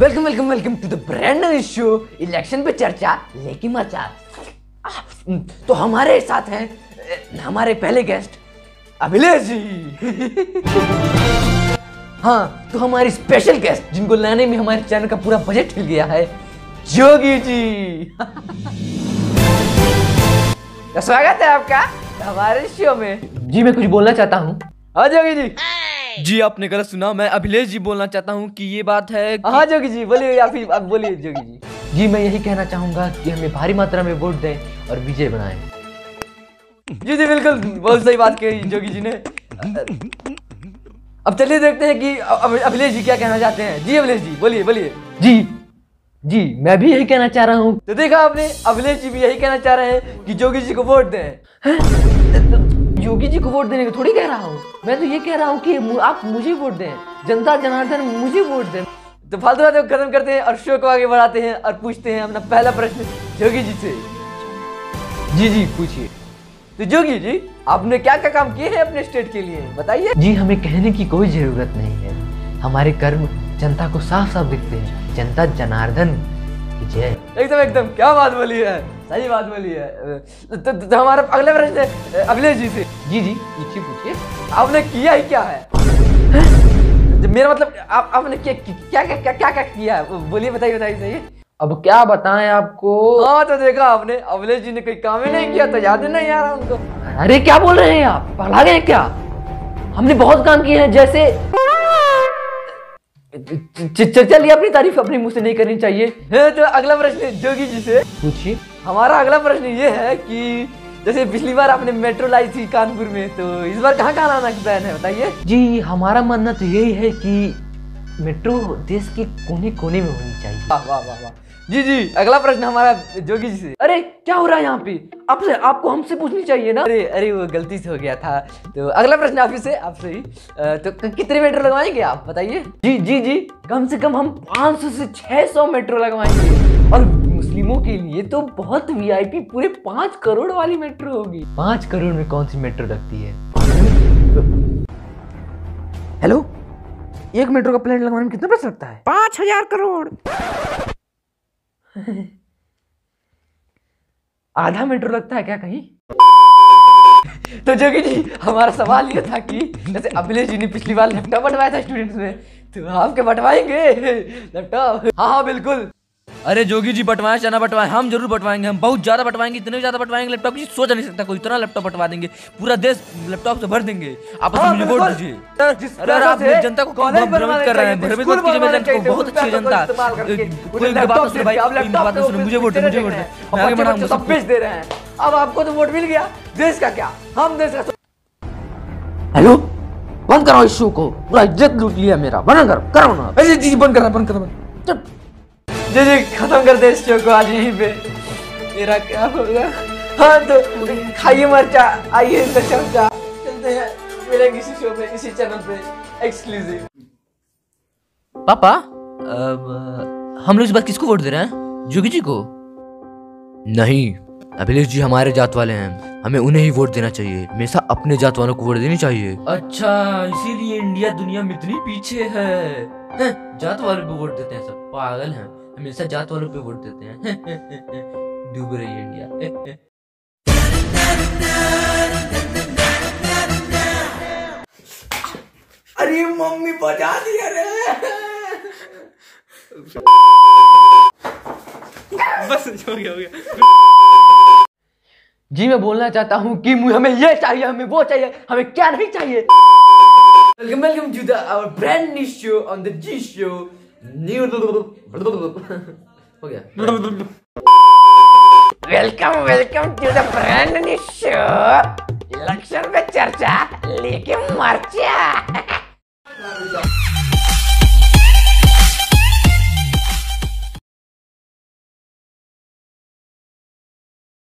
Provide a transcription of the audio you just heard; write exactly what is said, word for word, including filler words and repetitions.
Welcome welcome welcome to the brand new show election पे चर्चा लेकिन मचा। तो हमारे साथ हैं हमारे पहले गेस्ट अभिलेष जी। हाँ, तो हमारी स्पेशल गेस्ट जिनको लाने में हमारे चैनल का पूरा बजट हिल गया है, जोगी जी। तो स्वागत है आपका हमारे शो में। जी मैं कुछ बोलना चाहता हूँ। हाँ जोगी जी। जी आपने गलत सुना, मैं अभिलेष जी बोलना चाहता हूँ कि ये बात है कि... हाँ जोगी जी बोलिए, या फिर आप बोलिए जोगी जी। जी मैं यही कहना चाहूंगा कि हमें भारी मात्रा में वोट दें और विजय बनाएं। जी जी बिल्कुल, बहुत सही बात कही जोगी जी ने। अब चलिए देखते हैं कि अभिलेष जी क्या कहना चाहते हैं। जी अभिलेष जी बोलिए बोलिए। जी जी मैं भी यही कहना चाह रहा हूँ। तो देखा आपने, अभिलेष जी भी यही कहना चाह रहे हैं कि जोगी जी को वोट दें। योगी जी को वोट देने को थोड़ी कह रहा हूँ, मैं तो ये कह रहा हूँ कि आप मुझे वोट दें, जनता जनार्दन मुझे वोट दें। तो फालतू बातें खत्म करते हैं और शो को आगे बढ़ाते हैं और पूछते हैं अपना पहला प्रश्न जोगी जी से। जी जी पूछिए। तो जोगी जी, आपने क्या क्या काम किए हैं अपने स्टेट के लिए, बताइए। जी हमें कहने की कोई जरूरत नहीं है, हमारे कर्म जनता को साफ साफ दिखते हैं। जनता जनार्दन की जय। एकदम एकदम क्या बात बोली है, सही बात बोली है। तो, तो, तो हमारा अगले प्रश्न है अभिलेष जी से। जी जी पूछिए पूछिए। आपने किया ही क्या है? मेरा मतलब आप आपने क्या क्या क्या क्या क्या किया है, बोलिए बताइए बताइए सही। अब क्या बताएं आपको। हाँ तो देखा आपने, अभिलेष जी ने कोई काम ही नहीं किया तो याद नहीं आ रहा उनको। अरे क्या बोल रहे हैं आप, पगला गए क्या? हमने बहुत काम किए हैं, जैसे चलिए अपनी तारीफ अपने मुंह से नहीं करनी चाहिए। तो अगला प्रश्न जोगी जी से पूछिए। हमारा अगला प्रश्न ये है कि जैसे पिछली बार आपने मेट्रो लाई थी कानपुर में, तो इस बार कहाँ कहाँ लाना का प्लान है, बताइए। जी हमारा मानना तो यही है कि मेट्रो देश के कोने कोने में होनी चाहिए। वाह वाह वाह वाह। जी जी अगला प्रश्न हमारा जोगी जी से। अरे क्या हो रहा है यहाँ पे, आपसे आपको हमसे पूछनी चाहिए ना। अरे अरे वो गलती से हो गया था। तो अगला प्रश्न आप ही से, आपसे ही। तो कितने मेट्रो लगवाएंगे आप, बताइए। जी जी जी कम से कम हम पाँच सौ से छह सौ मेट्रो लगवाएंगे, और मुस्लिमों के लिए तो बहुत वीआईपी पूरे पाँच करोड़ वाली मेट्रो होगी। पाँच करोड़ में कौन सी मेट्रो लगती है? हेलो, एक मेट्रो का प्लान लगवाने में कितना पैसा लगता है? पाँच हजार करोड़। आधा मेट्रो लगता है क्या कहीं? तो जोगी जी हमारा सवाल ये था कि जैसे अभिलेष जी ने पिछली बार लैपटॉप बंटवाया था स्टूडेंट्स में, तो आपके बंटवाएंगे लैपटॉप? हाँ हाँ बिल्कुल। अरे जोगी जी बंटवाए चाहे ना बंटवाए, हम जरूर बंटवाएंगे, हम बहुत ज्यादा बंटवाएंगे, इतने ज्यादा बंटवाएंगे लैपटॉप की सोच नहीं सकता कोई, इतना लैपटॉप बंटवा देंगे, पूरा देश लैपटॉप से भर देंगे। आप मुझे वोट दीजिए। अरे आप जनता को भ्रमित कर रहे हैं, भ्रमित मत कीजिए मेरी जनता को, बहुत अच्छी जनता, कोई बात सुने भाई, कोई बात सुने, मुझे वोट दे, मुझे वोट दे, मैं आगे बढ़ाऊंगा, सब बेच दे रहे हैं। अब आपको तो वोट मिल गया, देश का क्या, हम देश का। हेलो, बंद करो इस शो को, पूरा इज्जत लूट लिया मेरा, बंद करो, करो ना। ऐसे चीज बंद करना, बंद करना। चुप। जी जी खत्म कर दे इस शो को आज यहीं पे। मेरा क्या होगा? हाँ तो खाइए मरचा, आइए तो चमचा, चलते हैं मेरे किसी शो पे, इसी चैनल पे एक्सक्लूसिव। पापा अब हम लोग इस बार किसको वोट दे रहे हैं, जोगी जी को? नहीं, अभिलेष जी हमारे जात वाले हैं, हमें उन्हें ही वोट देना चाहिए, हमेशा अपने जात वालों को वोट देनी चाहिए। अच्छा इसीलिए इंडिया दुनिया में इतनी पीछे है, है? जात वालों पे वोट देते हैं, सब पागल हैं, हमेशा जात वालों पे वोट देते हैं। डूब रही है इंडिया। अरे मम्मी बजा दिया रे। बस हो गया हो गया। जी मैं बोलना चाहता हूँ कि हमें ये चाहिए, हमें वो चाहिए, हमें क्या नहीं चाहिए। Welcome welcome to the our brand new show on the Zee show. New हो गया। Welcome welcome to the brand new show election पे चर्चा लेके मर्चा।